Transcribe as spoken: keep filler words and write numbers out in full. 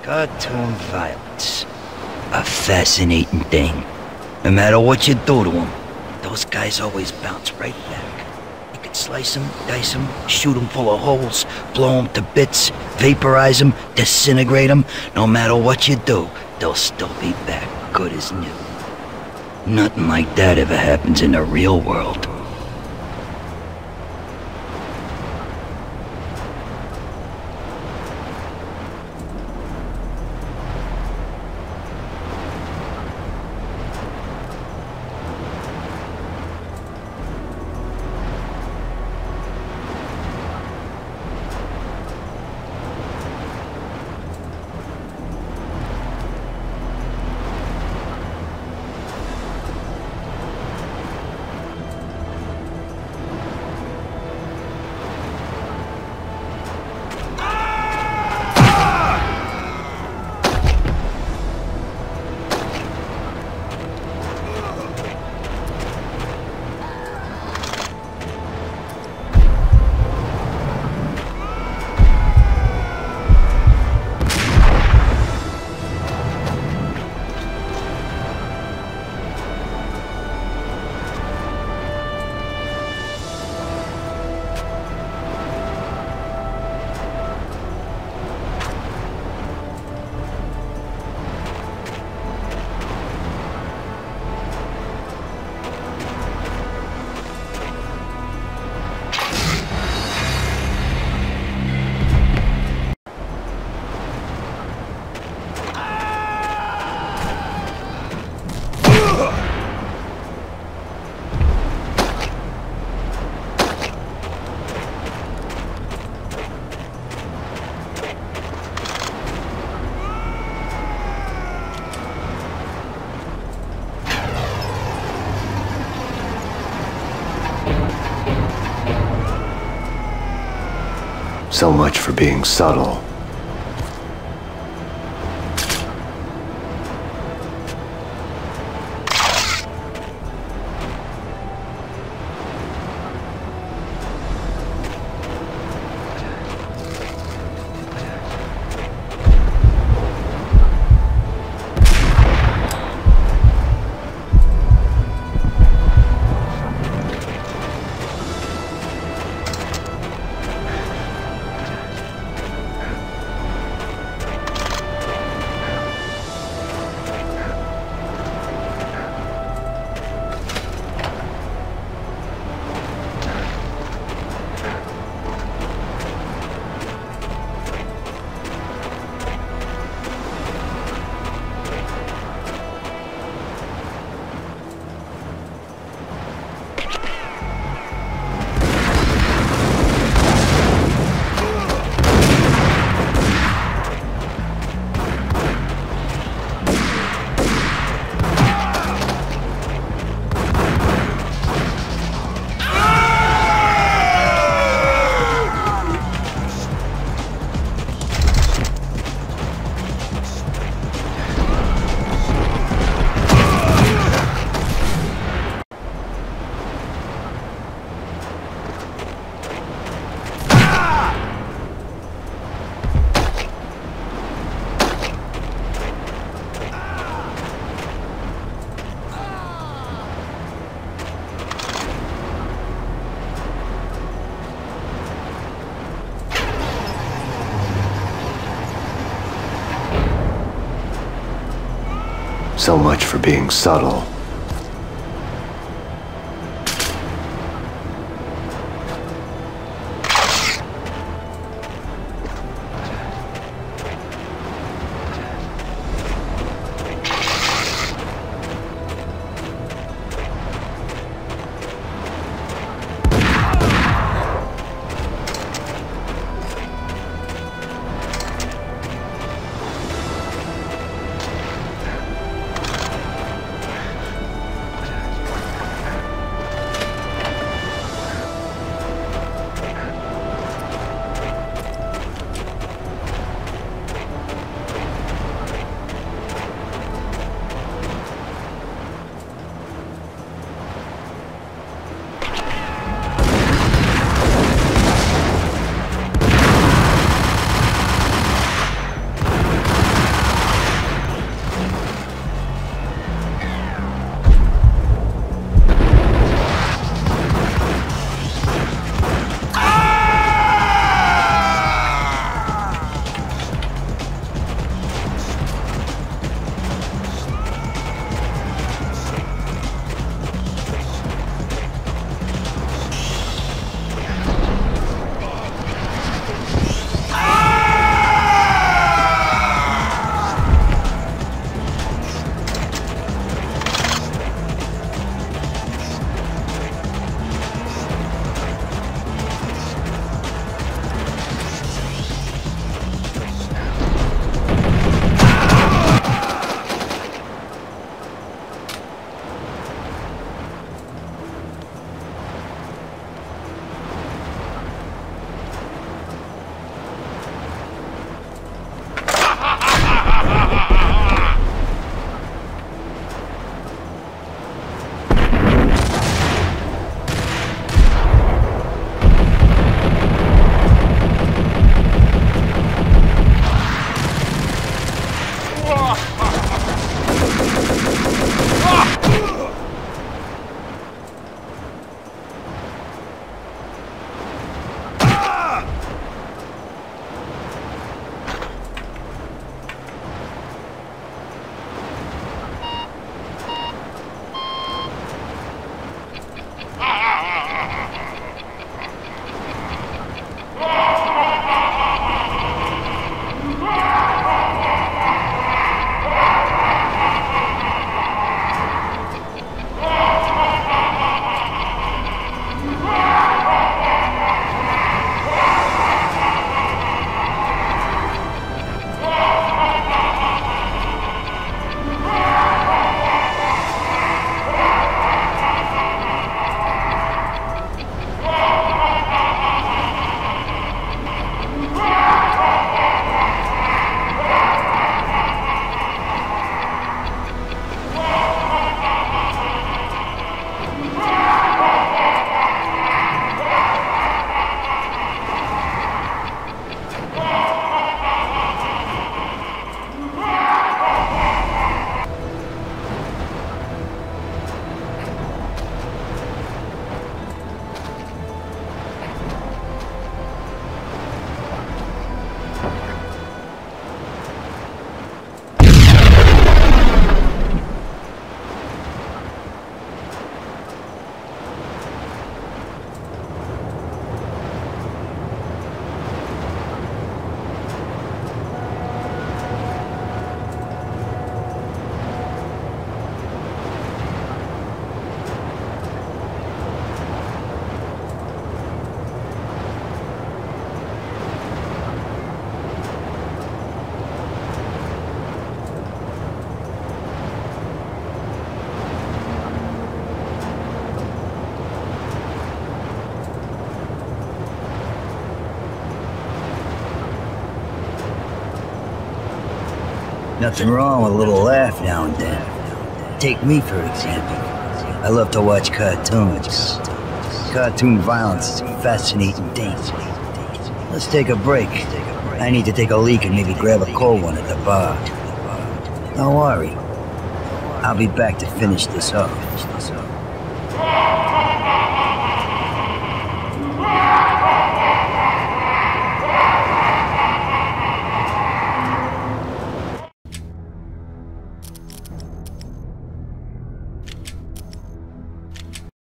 Cartoon violence. A fascinating thing. No matter what you do to them, those guys always bounce right back. You could slice them, dice them, shoot them full of holes, blow them to bits, vaporize them, disintegrate them. No matter what you do, they'll still be back, good as new. Nothing like that ever happens in the real world. So much for being subtle. So much for being subtle. Nothing wrong with a little laugh now and then. Take me, for example. I love to watch cartoons. Cartoon violence is a fascinating thing. Let's take a break. I need to take a leak and maybe grab a cold one at the bar. Don't worry. I'll be back to finish this off.